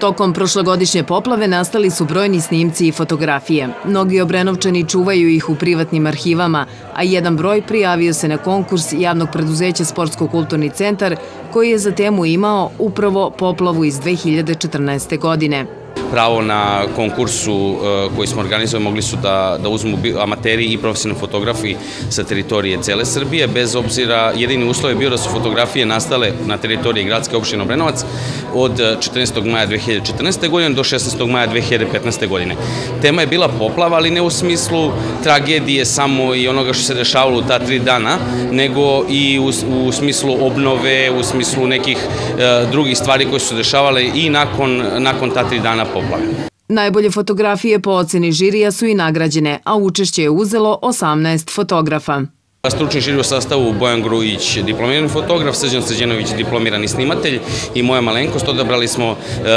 Tokom prošlogodišnje poplave nastali su brojni snimci i fotografije. Mnogi Obrenovčani čuvaju ih u privatnim arhivama, a jedan broj prijavio se na konkurs javnog preduzeća Sportsko-kulturni centar koji je za temu imao upravo poplavu iz 2014. godine. Pravo na konkursu koji smo organizovali mogli su da uzmu amateri i profesionalni fotografi sa teritorije cele Srbije, bez obzira, jedini uslov je bio da su fotografije nastale na teritoriji gradske opštine Obrenovac od 14. maja 2014. godine do 16. maja 2015. godine. Tema je bila poplava, ali ne u smislu tragedije samo i onoga što se dešavalo u ta 3 dana, nego i u smislu obnove, u smislu nekih drugih stvari koje su se dešavale i nakon ta 3 dana poplave. Najbolje fotografije po oceni žirija su i nagrađene, a učešće je uzelo 18 fotografa. Stručni žiri u sastavu Bojan Grujić, diplomirani fotograf, Srđan Srđenović, diplomirani snimatelj i moja malenkost. Odabrali smo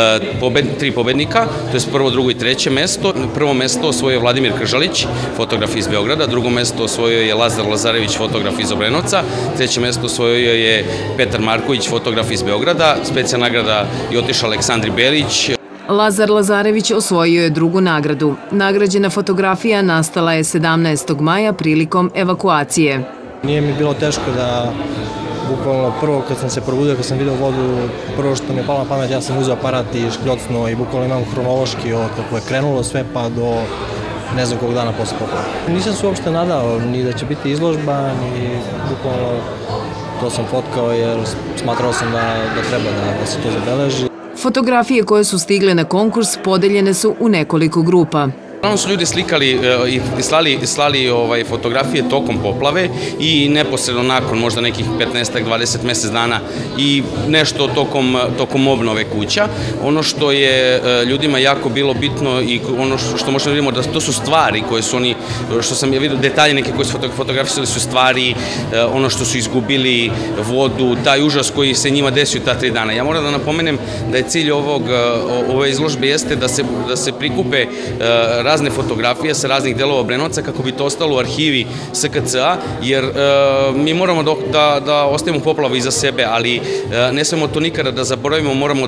3 pobednika, to je prvo, drugo i treće mesto. Prvo mesto osvojio Vladimir Kržalić, fotograf iz Beograda, drugo mesto osvojio je Lazar Lazarević, fotograf iz Obrenovca, treće mesto osvojio je Petar Marković, fotograf iz Beograda, specijalna nagrada je otišla Aleksandri Berić. Lazar Lazarević osvojio je drugu nagradu. Nagrađena fotografija nastala je 17. maja prilikom evakuacije. Nije mi bilo teško da, bukvalno prvo kad sam se probudio, kad sam vidio vodu, prvo što mi je palo na pamet, ja sam uzeo aparat i škljocnuo i bukvalno imam hronološki od kako je krenulo sve pa do ne znam kog dana posle poplave. Nisam se uopšte nadao ni da će biti izložba, ni bukvalno to sam fotkao jer smatrao sam da treba da se to zabeleži. Fotografije koje su stigle na konkurs podeljene su u nekoliko grupa. Uglavnom su ljudi slikali i slali fotografije tokom poplave i neposredno nakon, možda nekih 15-20 mesec dana i nešto tokom obnove kuća. Ono što je ljudima jako bilo bitno i ono što možemo vidimo da to su stvari koje su oni, što sam ja vidio, detalje neke koje su fotografisali su stvari, ono što su izgubili, vodu, taj užas koji se njima desio ta 3 dana. Ja moram da napomenem da je cilj ove izložbe jeste da se prikupe razne fotografije sa raznih delova Obrenovca kako bi to ostalo u arhivi SKC-a, jer mi moramo da ostavimo poplavu iza sebe, ali ne smemo to nikada da zaboravimo, moramo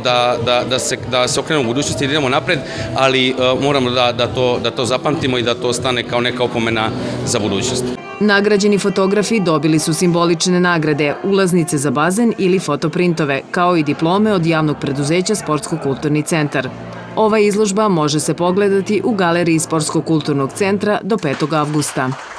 da se okrenemo u budućnosti i da idemo napred, ali moramo da to zapamtimo i da to ostane kao neka opomena za budućnost. Nagrađeni fotografi dobili su simbolične nagrade, ulaznice za bazen ili fotoprintove, kao i diplome od javnog preduzeća Sportsko-kulturni centar. Ova izložba može se pogledati u galeriji Sportsko-kulturnog centra do 5. avgusta.